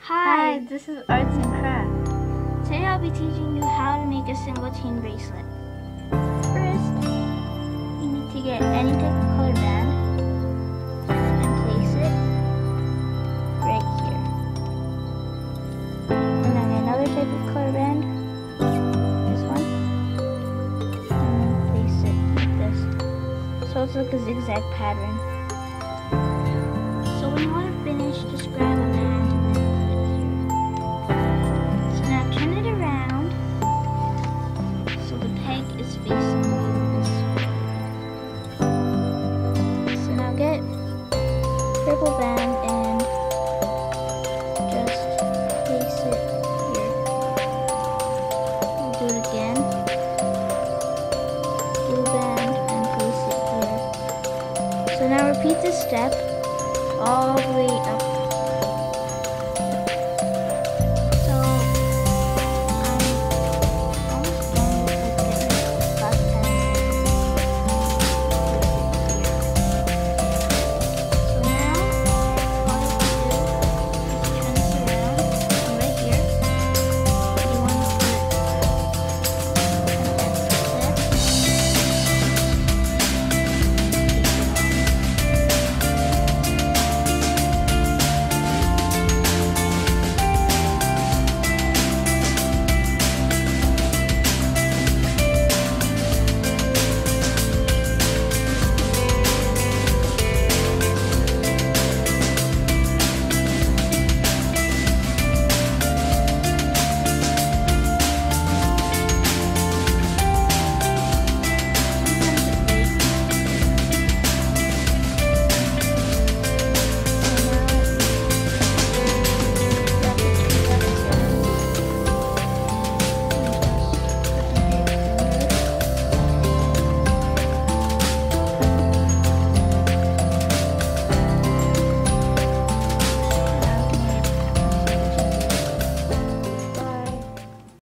Hi, this is Arts and Crafts. Today I'll be teaching you how to make a single chain bracelet. First, you need to get any type of color band and place it right here. And then another type of color band, this one, and then place it like this. So it's like a zigzag pattern. So when you want to finish, just grab a band and then put it here. So now turn it around so the peg is facing you this way. So now get purple band and just place it here. We'll do it again. Blue band and place it here. So now repeat this step.